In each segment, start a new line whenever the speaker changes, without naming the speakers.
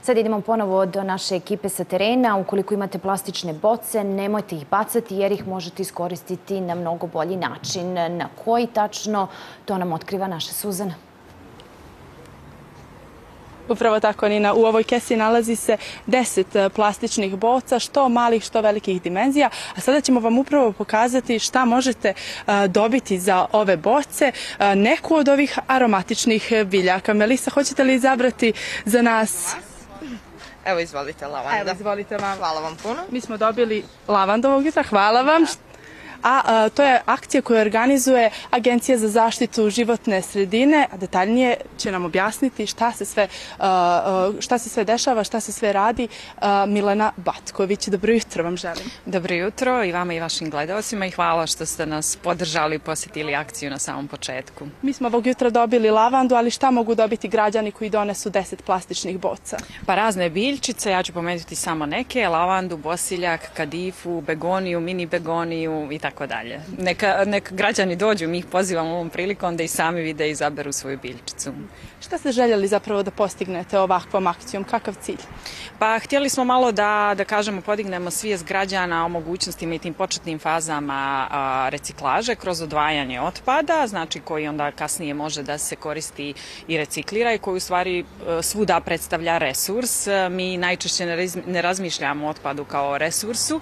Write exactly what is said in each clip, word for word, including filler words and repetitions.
Sad idemo ponovo do naše ekipe sa terena. Ukoliko imate plastične boce, nemojte ih bacati jer ih možete iskoristiti na mnogo bolji način. Na koji tačno, to nam otkriva naša Suzana.
Upravo tako, Nina. U ovoj kesi nalazi se deset plastičnih boca, što malih, što velikih dimenzija. A sada ćemo vam upravo pokazati šta možete dobiti za ove boce. Neku od ovih aromatičnih biljaka. Melisa, hoćete li izabrati za nas?
Evo, izvolite, lavanda.
Evo, izvolite vam.
Hvala vam puno.
Mi smo dobili lavandovog jutra, hvala vam. A to je akcija koju organizuje Agencija za zaštitu životne sredine, a detaljnije će nam objasniti šta se sve, šta se sve dešava, šta se sve radi Milena Batković. Dobro jutro vam želim.
Dobro jutro i vama i vašim gledaocima i hvala što ste nas podržali i posjetili akciju na samom početku.
Mi smo ovog jutra dobili lavandu, ali šta mogu dobiti građani koji donesu deset plastičnih boca?
Pa razne biljčice, ja ću pomenuti samo neke, lavandu, bosiljak, kadifu, begoniju, mini begoniju i tako dalje. Neka, neka građani dođu, mi ih pozivamo ovom prilikom da i sami vide i izaberu svoju biljčicu.
Šta ste željeli zapravo da postignete ovakvom akcijom? Kakav cilj?
Pa htjeli smo malo da, da kažemo, podignemo svijest građana o mogućnostima i tim početnim fazama a, reciklaže kroz odvajanje otpada, znači koji onda kasnije može da se koristi i reciklira i koji u stvari svuda predstavlja resurs. Mi najčešće ne, ne razmišljamo o otpadu kao resursu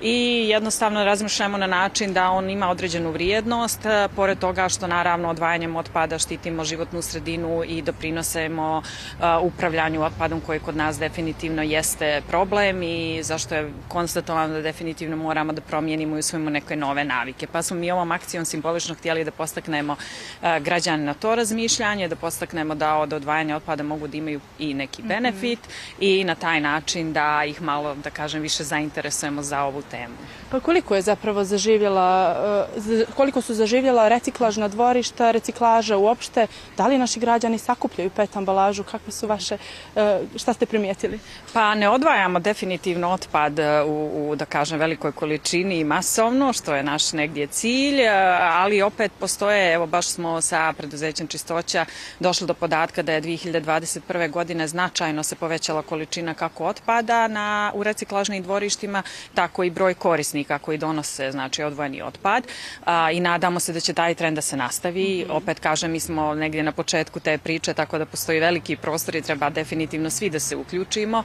i jednostavno razmišljamo na način da on ima određenu vrijednost, pored toga što naravno odvajanjem otpada štitimo životnu sredinu i doprinosimo upravljanju otpadom koji kod nas definitivno jeste problem i zašto je konstatovano da definitivno moramo da promijenimo i usvojimo neke nove navike. Pa smo mi ovom akcijom simbolično htjeli da podstaknemo građane na to razmišljanje, da podstaknemo da od odvajanja otpada mogu da imaju i neki benefit i na taj način da ih malo, da kažem, više zainteresujemo za ovu temu.
Pa koliko je zapravo zaživjela, koliko su zaživjela reciklažna dvorišta, reciklaža uopšte? Da li naši građani sakupljaju pet ambalažu? Kakve su vaše, šta ste primijetili?
Pa ne odvajamo definitivno otpad u, u, da kažem, velikoj količini i masovno, što je naš negdje cilj, ali opet postoje, evo baš smo sa preduzećem Čistoća došli do podatka da je dvije hiljade dvadeset prve. godine značajno se povećala količina kako otpada na, u reciklažnim dvorištima, tako i broj korisnika koji donose, znači, odvojeni otpad a, i nadamo se da će taj trend da se nastavi. Mm-hmm. Opet kažem, mi smo negdje na početku te priče, tako da postoji veliki prostor i treba definitivno svi da se uključimo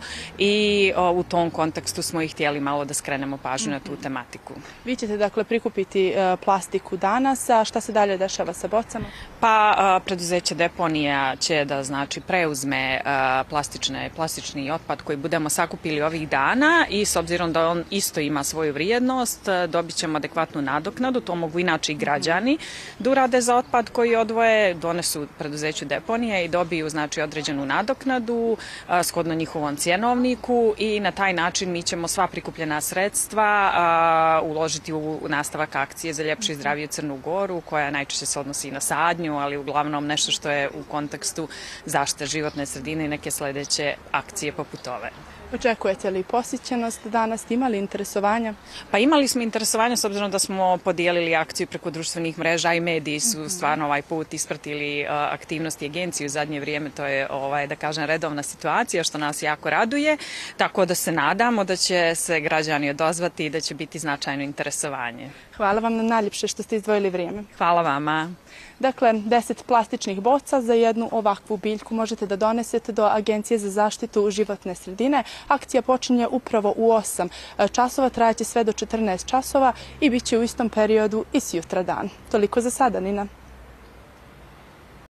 i o, u tom kontekstu smo i htjeli malo da skrenemo pažnju mm-hmm. na tu tematiku.
Vi ćete dakle prikupiti uh, plastiku danas, a šta se dalje dešava sa bocama?
Pa uh, preduzeće Deponija će da, znači, preuzme uh, plastične, plastični otpad koji budemo sakupili ovih dana i s obzirom da on isto ima svoju vrijednost, dobit ćemo adekvatnu nadoknadu, to mogu inače i građani da urade za otpad koji odvoje, donesu preduzeću Deponije i dobiju, znači, određenu nadoknadu a, shodno njihovom cjenovniku i na taj način mi ćemo sva prikupljena sredstva a, uložiti u nastavak akcije za ljepšu i zdraviju Crnu Goru, koja najčešće se odnosi i na sadnju, ali uglavnom nešto što je u kontekstu zaštite životne sredine i neke sljedeće akcije poput ove.
Očekujete li posjećenost danas? Imali interesovanja?
Pa imali smo interesovanja s obzirom da smo podijelili akciju preko društvenih mreža i mediji su stvarno ovaj put ispratili uh, aktivnosti agencije u zadnje vrijeme. To je, ovaj, da kažem, redovna situacija što nas jako raduje. Tako da se nadamo da će se građani odozvati i da će biti značajno interesovanje.
Hvala vam na najljepše što ste izdvojili vrijeme.
Hvala vama.
Dakle, deset plastičnih boca za jednu ovakvu biljku možete da donesete do Agencije za zaštitu životne sredine. Akcija počinje upravo u osam časova, trajaće sve do četrnaest časova i bit će u istom periodu i sjutra dan. Toliko za sada, Nina.